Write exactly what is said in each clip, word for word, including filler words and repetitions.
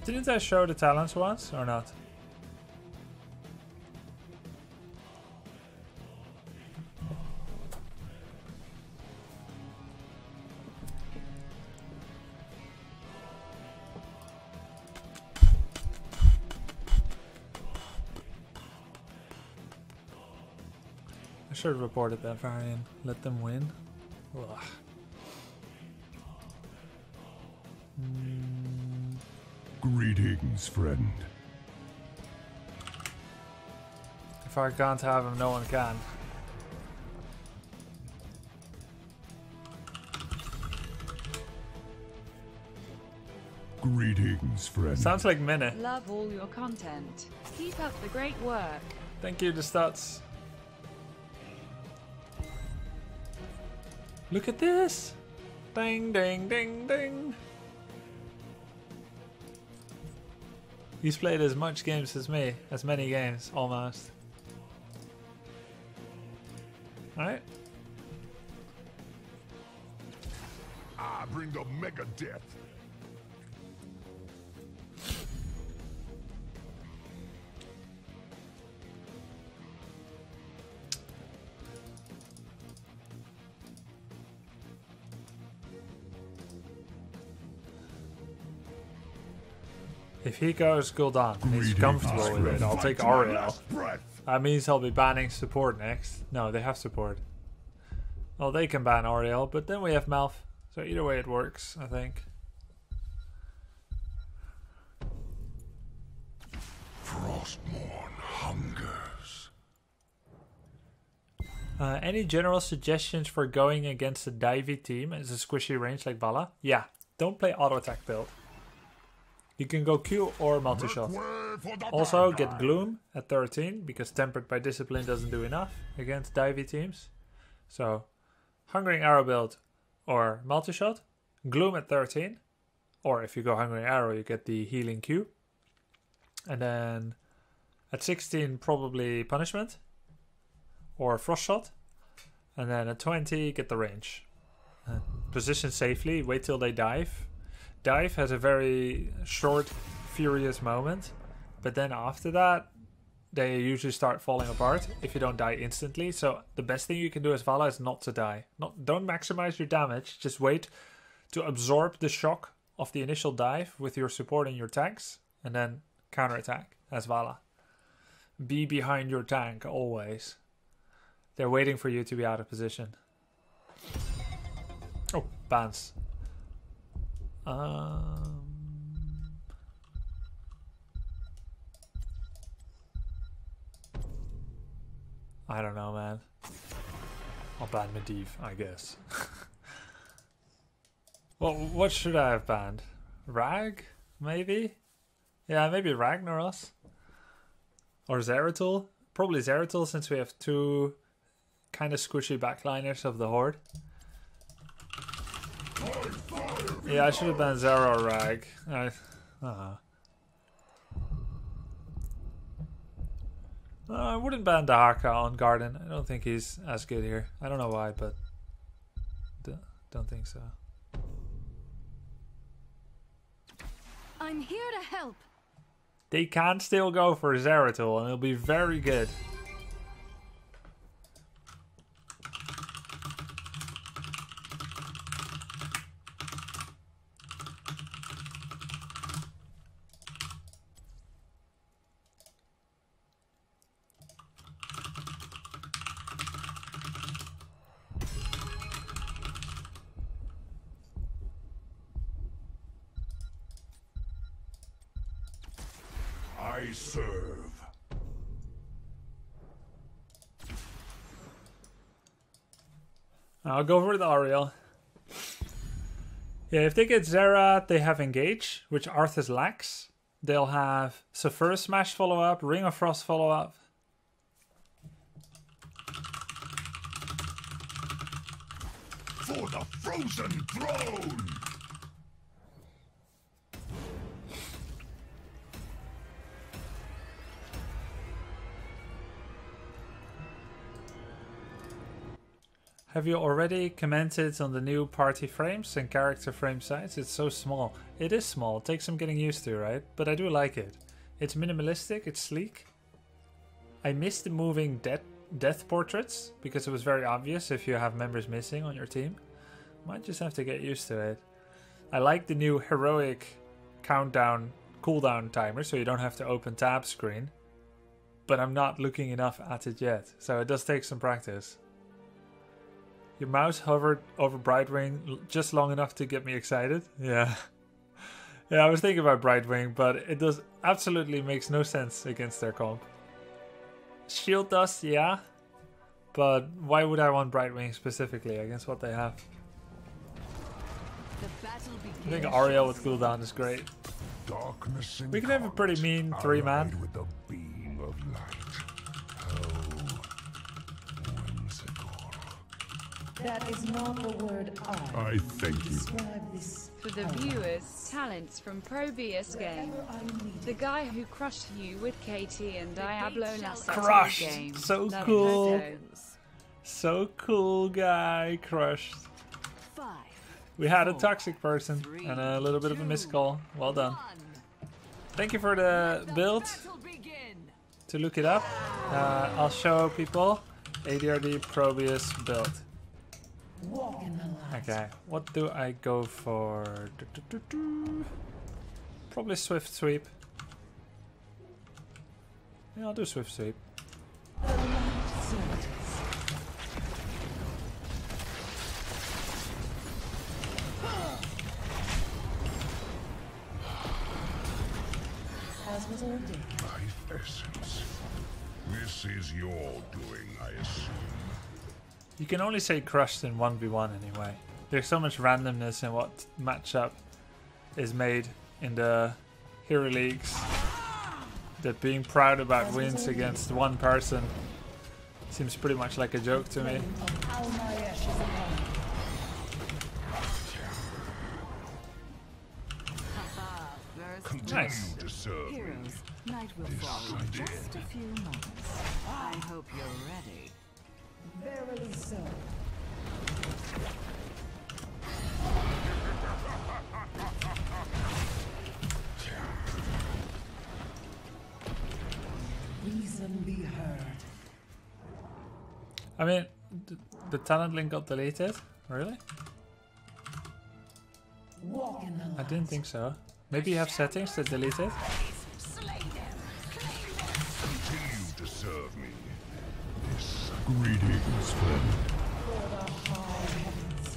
Didn't I show the talents once or not? I should have reported that variant. Let them win. Ugh. Mm. Greetings, friend. If I can't have him, no one can. Greetings, friend. Sounds like Minnie. Love all your content. Keep up the great work. Thank you, the stats. Look at this! Ding, ding, ding, ding. He's played as much games as me, as many games, almost. Alright. I bring the mega death. If he goes Gul'Dan and he's comfortable with it, I'll take Auriel. That means he'll be banning support next. No, they have support. Well, they can ban Auriel, but then we have Malf. So either way it works, I think. Frostmourne hungers. Uh, any general suggestions for going against a divey team as a squishy range like Vala? Yeah, don't play auto attack build. You can go Q or multi-shot. Also get Gloom at thirteen, because Tempered by Discipline doesn't do enough against divey teams. So, Hungering Arrow build or multi-shot. Gloom at thirteen. Or if you go Hungering Arrow, you get the Healing Q. And then at sixteen, probably Punishment. Or Frost Shot. And then at twenty, get the range. Uh, position safely, wait till they dive. Dive has a very short, furious moment, but then after that, they usually start falling apart if you don't die instantly. So the best thing you can do as Vala is not to die. Not, don't maximize your damage, just wait to absorb the shock of the initial dive with your support and your tanks, and then counterattack as Vala. Be behind your tank, always. They're waiting for you to be out of position. Oh, bans. Um, I don't know, man. I'll ban Medivh, I guess. Well, what should I have banned? Rag? Maybe? Yeah, maybe Ragnaros. Or Zeratul. Probably Zeratul, since we have two kind of squishy backliners of the Horde. Yeah, I should have banned Zera or Rag. I, uh, uh, I wouldn't ban Dahaka on Garden. I don't think he's as good here. I don't know why, but don't think so. I'm here to help. They can still go for Zeratul, and it'll be very good. I serve. I'll go for the Auriel. Yeah, if they get Zera, they have Engage, which Arthas lacks. They'll have Sulfur Smash follow-up, Ring of Frost follow-up. For the Frozen Throne! Have you already commented on the new party frames and character frame size? It's so small. It is small. It takes some getting used to, right? But I do like it. It's minimalistic. It's sleek. I missed the moving death, death portraits because it was very obvious if you have members missing on your team. Might just have to get used to it. I like the new heroic countdown cooldown timer so you don't have to open tab screen. But I'm not looking enough at it yet. So it does take some practice. Your mouse hovered over Brightwing just long enough to get me excited. Yeah. Yeah, I was thinking about Brightwing, but it does absolutely makes no sense against their comp. Shield Dust, yeah. But why would I want Brightwing specifically against what they have? I think Auriel with Gul'Dan is great. Darkness We can have a pretty mean three man. with the beam of light. Oh, whimsical. That is not the word I. I thank you. Describe this For the viewers, talents from Probius game. The guy who crushed you with K T and Diablo last Crushed! game. So Love cool. photos. So cool, guy. Crushed. We had a toxic person and a little bit of a missed call. Well done. Thank you for the build. To look it up, uh, I'll show people A D R D Probius build. walk in the light. Okay, what do I go for? Do, do, do, do. Probably Swift Sweep. Yeah, I'll do Swift Sweep. The light surges. As was ordained. Life essence. This is your doing, I assume. You can only say crushed in one v one anyway. There's so much randomness in what matchup is made in the Hero Leagues that being proud about wins against one person seems pretty much like a joke to me. Of how my ashes upon. Continue Nice. to serve me. Heroes, night will fall in just a few moments. I hope you're ready. Verily so. Reason be heard. I mean, th- the talent link got deleted? Really? Walk in the light. I didn't think so. Maybe you have settings that delete it? Continue to serve me. This greetings, friend. For the high heavens.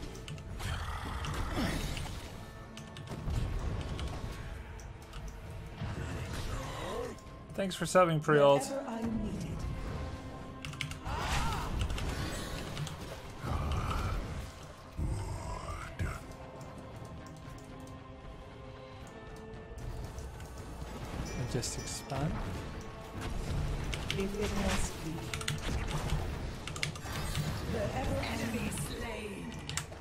Thanks for subbing, pre-old. Wherever I needed. Just expand. If it must be. Wherever I Slain.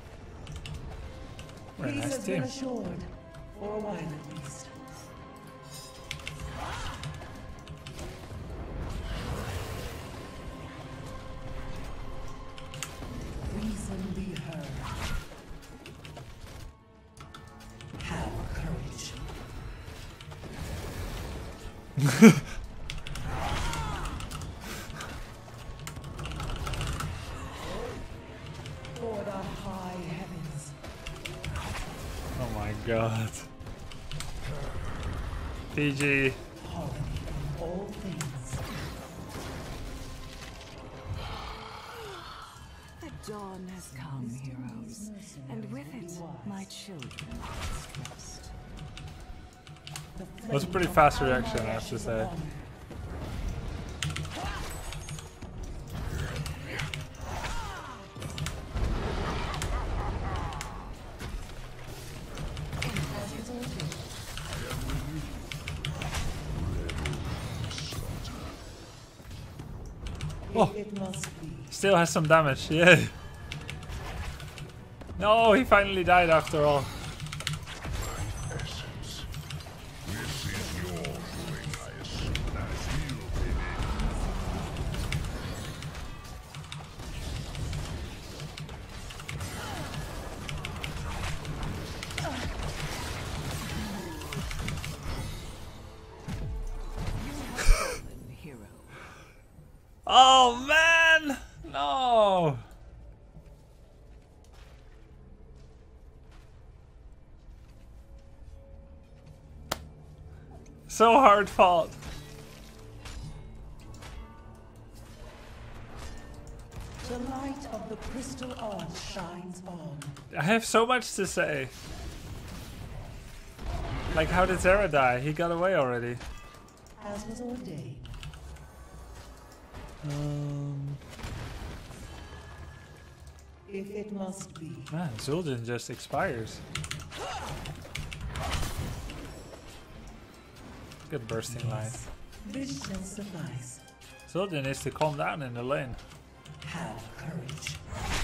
Very Peace nice has been team. assured. For a while at least. Reason be heard. Have courage. For the high heavens. Oh my god. P G. Harmony in all things. The dawn has come, heroes, and with it, my children stressed. That was a pretty fast reaction, I have to say. Oh, It must be. still has some damage, yeah. No, he finally died after all. Essence. This is your doing, I assume. I feel Oh man! No! So hard fought. The light of the crystal arch shines on. I have so much to say. Like, how did Zara die? He got away already. As was ordained. Um, If it must be. man, Gul'Dan just expires. Good bursting line. This shall suffice. Gul'Dan needs to calm down in the lane. Have courage.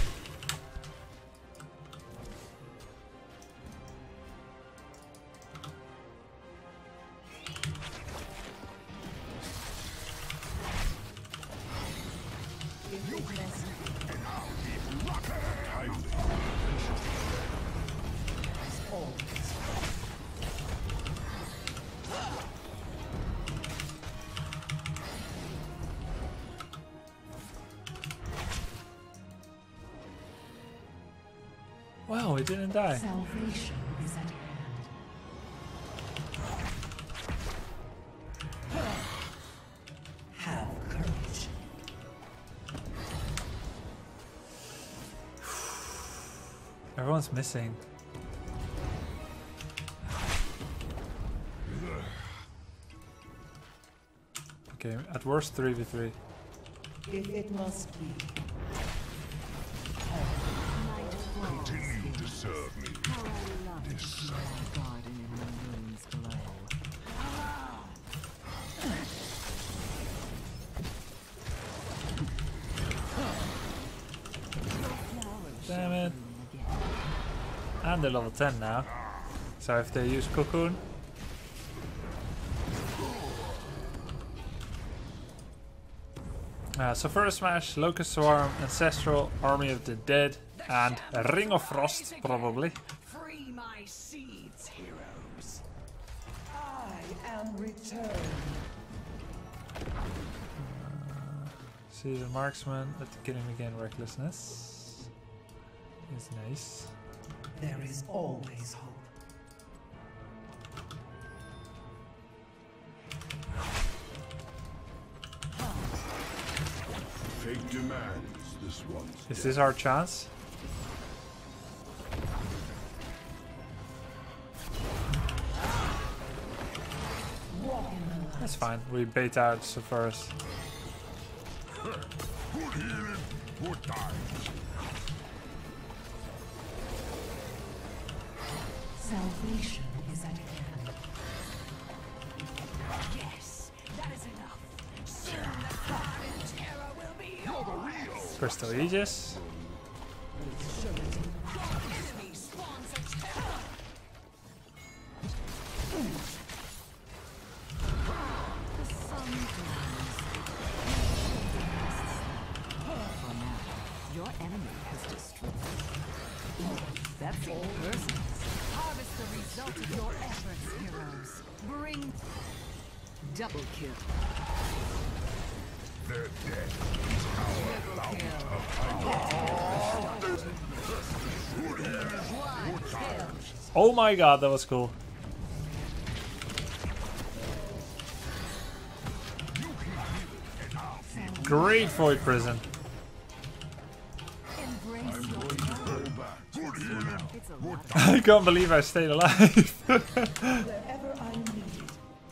If it must be. Always. Wow, he didn't die. Salvation is at hand. Have courage. Everyone's missing. Okay, at worst three v three. If it must be. Continue to serve me. How I love to see my garden in the moon's glow. Damn it. And they're level ten now. So if they use Cocoon. Uh, so first smash, Locust Swarm, Ancestral, Army of the Dead, and a Ring of Frost, probably. Free my seeds, heroes. I am returned. See the Marksman, at the killing again, Recklessness. Is nice. There is always hope. Fate demands this one's Is this our chance? Walk in the light. That's fine, we bait out so first. Good healing, good times. Salvation is at hand. Yes, that is enough. Soon the fire and terror will be yours. Crystal Aegis. Enemy spawns a terror. The sun glows. For now, your enemy has destroyed. That's all person. Harvest the result of your efforts, heroes. Bring double kill. Their death is our bout of Good healing, good times. Oh my god, that was cool. Great Void Prison. Embrace your Go back. Good healing, It's a lot. I can't believe I stayed alive. Wherever I need it.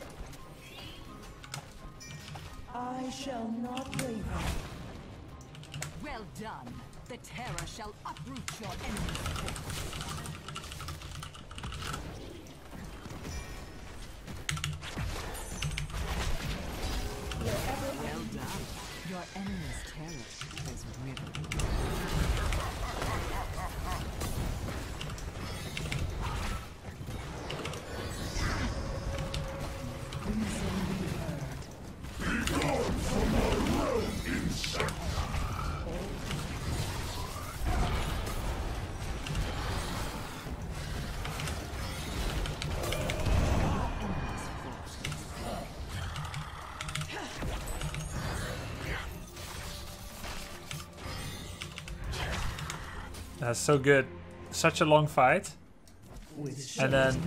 I shall not waver. Well done. The terror shall uproot your enemy's core. Well done. Your enemy's terror is riven. That's so good. Such a long fight. And then,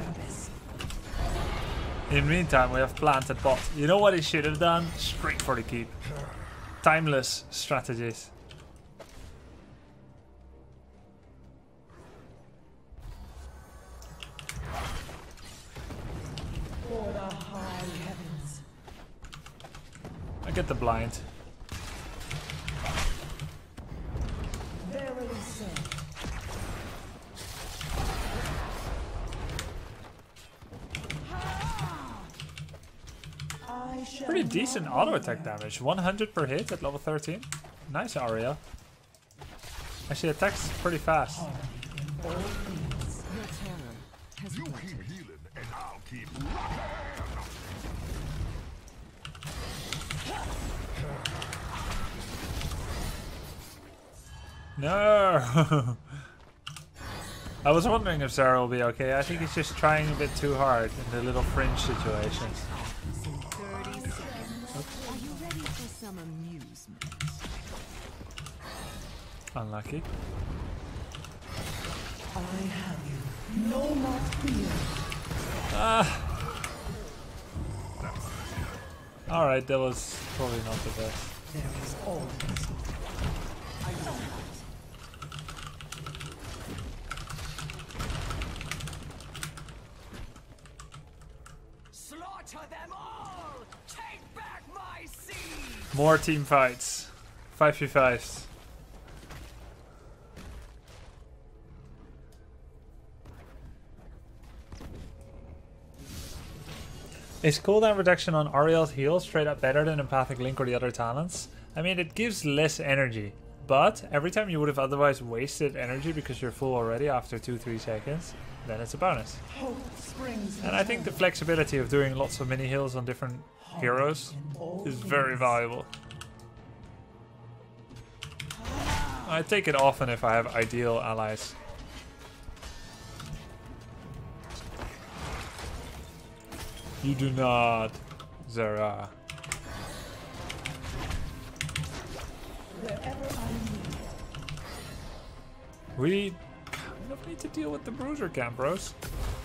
in the meantime, we have planted bot. You know what he should have done? Straight for the keep. Timeless strategies. For the high heavens. I get the blind. Verily so. I shall Pretty decent not auto waver. attack damage. one hundred per hit at level thirteen. Nice, Auriel. Actually, attacks pretty fast. Harmony in all things. Your terror has You wilted. keep healing, and I'll keep rocking. No! I was wondering if Zara will be okay. I think he's just trying a bit too hard in the little fringe situations. thirty seconds. Are you ready for some amusement? Unlucky. I have you. No, not fear. Ah! Alright, that was probably not the best. There is always I know that. Slaughter them all! Take back my seed! More team fights. five v fives. Is cooldown reduction on Auriel's heal straight up better than Empathic Link or the other talents? I mean, it gives less energy, but every time you would have otherwise wasted energy because you're full already after two to three seconds, then it's a bonus. hope springs. And I think the flexibility of doing lots of mini heals on different heroes is very valuable. I take it often if I have ideal allies. You do not, Zara. Wherever I need. We kind of need to deal with the bruiser camp, bros.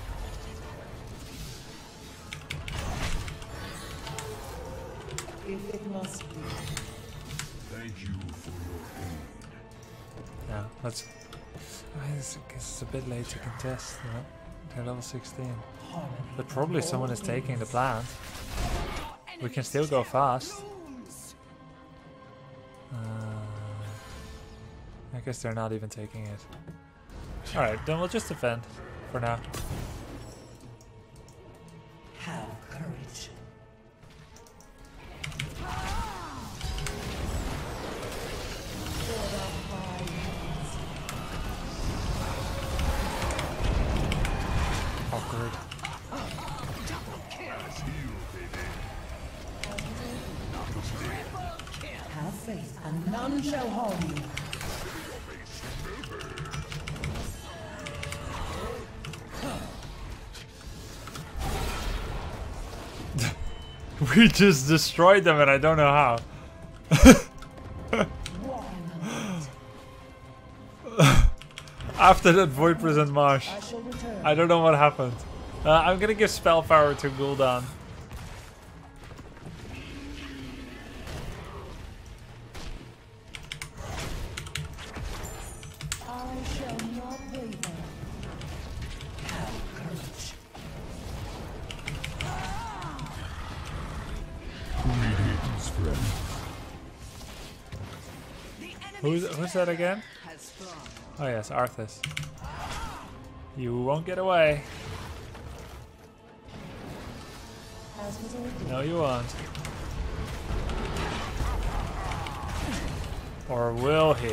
If it must be. Thank you for your aid. Yeah, let's. I guess it's a bit late to contest. You know? They're level sixteen. Harmony. But probably someone is taking the plant. We can still go fast. Uh, I guess they're not even taking it. Alright, then we'll just defend for now. Have courage. For the high heavens. Awkward. Have faith, and none shall harm you. We just destroyed them and I don't know how. After that Void Present Marsh, I shall return. I don't know what happened. Uh, I'm gonna give spell power to Gul'Dan. I shall not waver. Have courage. Greetings, friend. Who's who's that again? Has sprung. Oh yes, Arthas. You won't get away. As was ordained. No, you won't. Or will he?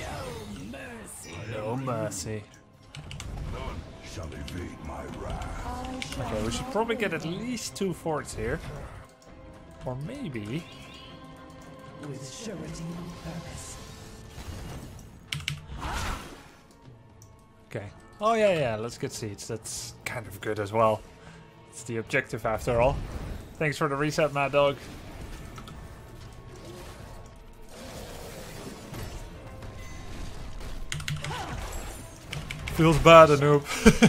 No mercy. None shall evade my wrath. I shall Okay, we should probably get at least two forts here. Or maybe... with surety and purpose. Okay. Oh yeah, yeah, let's get seeds. That's kind of good as well. It's the objective after all. Thanks for the reset, Mad Dog. Feels bad, a noob.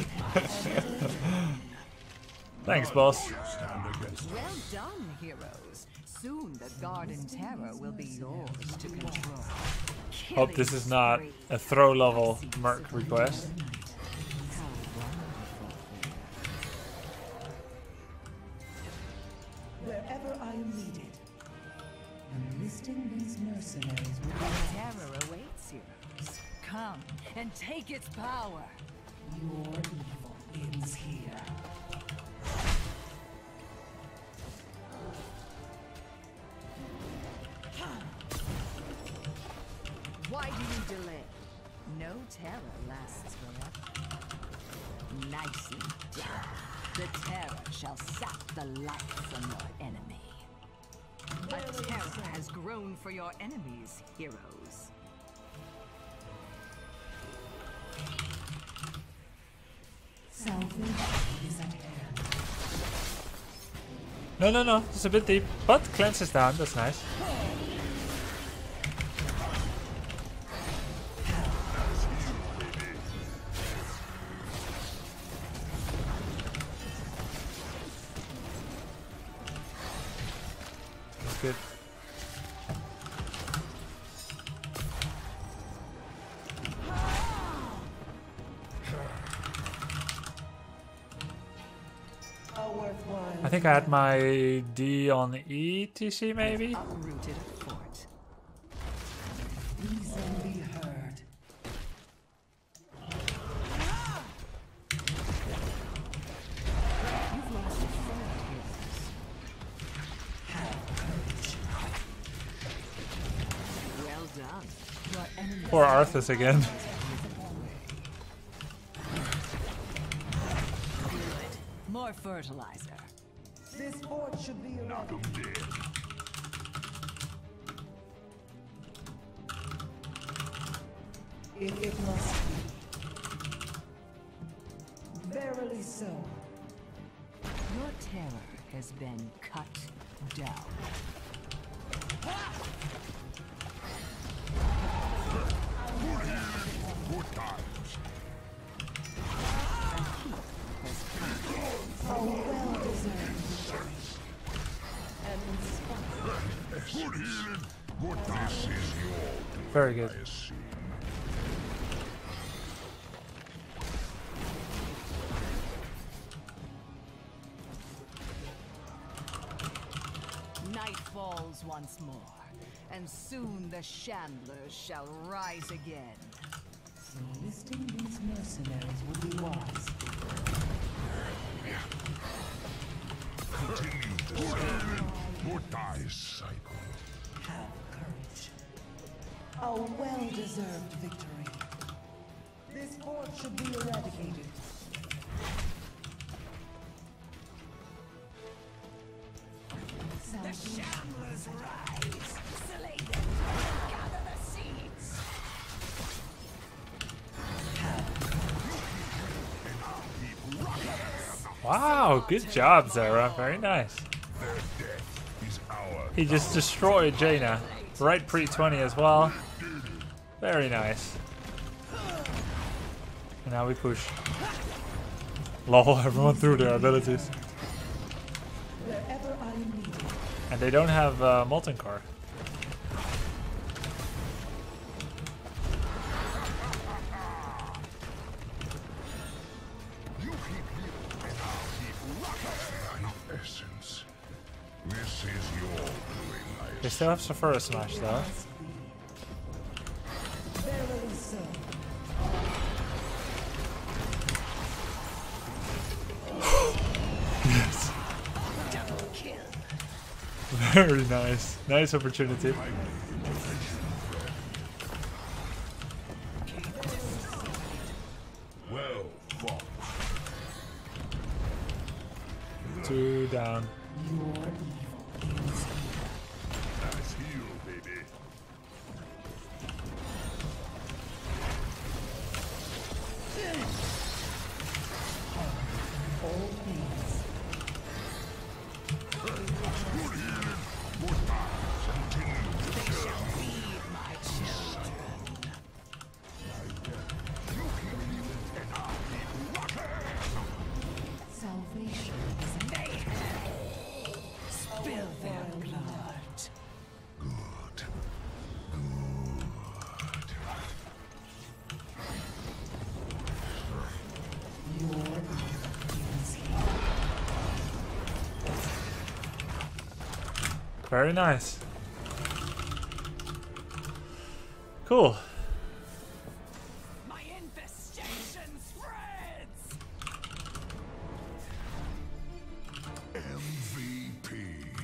Thanks, boss. Well done, heroes. Soon the Garden Terror will be yours to control. Hope this is not a throw level merc request. Wherever I am needed, enlisting these mercenaries will be Terror awaits, heroes. Come and take its power. your evil ends here. Why do you delay? No terror lasts forever. Nicely done. The terror shall sap the life from your enemy. A terror has grown for your enemies, heroes. Salvation is at hand. No, no, no. It's a bit deep. But cleanse is down. That's nice. That's good. A worthwhile. I think I had my D on E T C maybe? Uprooted a fort. Reason be heard. You've lost a third, heroes. Have courage. Well done. Your enemy Poor Arthas again. good. More fertilizer. This fort should be erected. If it must be. Verily so. Your terror has been cut down. Good times. A well-deserved and inspired. Good healing. Good times. This is your doing, Very good. I assume. Night falls once more, and soon the Shamblers shall rise again. Enlisting these mercenaries would be wise. Continue to serve. Good times. Cycle. Have courage. A well-deserved victory. This fort should be eradicated. The Shamblers rise. Slay them. Gather the seeds. Wow, good job, Zara. Very nice. Their death is our He just destroyed Jaina. Right pre twenty as well. Very nice. And now we push. Lol, everyone threw their abilities. Wherever I am needed. And they don't have uh, Molten Core. essence. This is your doing, I They still have Sephora Smash though. Verily so. Yes. Very nice. Nice opportunity. Well fought. Two down. Nice heal, baby. All things. salvation is mayhem. Spill their blood. Good. Good. Your is here. Very nice. Cool. My infestation spreads! M V P.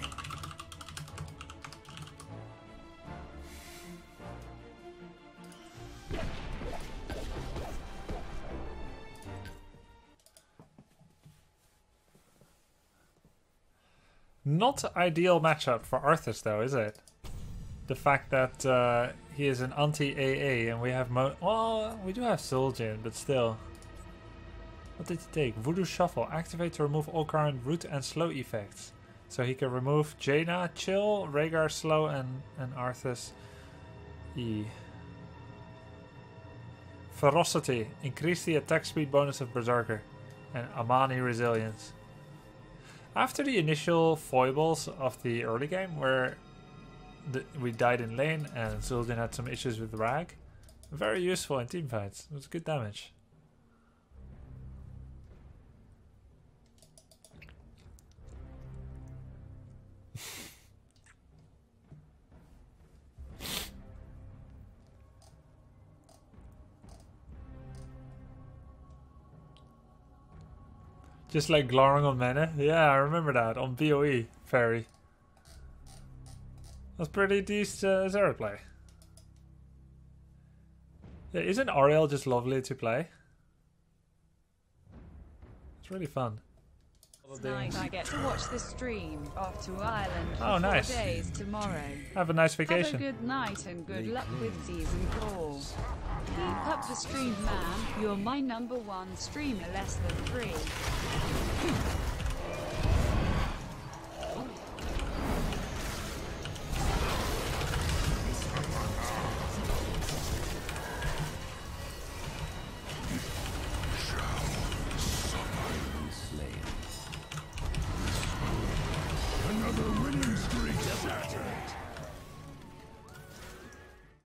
Not ideal matchup for Arthas though, is it? The fact that uh, he is an anti-A A and we have mo- well, we do have Zul'jin, but still. What did he take? Voodoo Shuffle. Activate to remove all current root and slow effects. So he can remove Jaina, Chill, Rhaegar Slow, and, and Arthas E. Ferocity. Increase the attack speed bonus of Berserker. And Amani Resilience. After the initial foibles of the early game, where the, we died in lane and Zul'jin had some issues with Rag, very useful in teamfights. It was good damage. Just like Glowing on Mana. Yeah, I remember that on B O E Fairy. That's pretty decent uh, Zero play. Yeah, isn't Auriel just lovely to play? It's really fun. Tonight I get to watch the stream off to Ireland for Oh, nice. four days tomorrow. Have a nice Have a vacation. good night and good luck with season four. Keep up the stream, man. You're my number one streamer, less than three. Another winning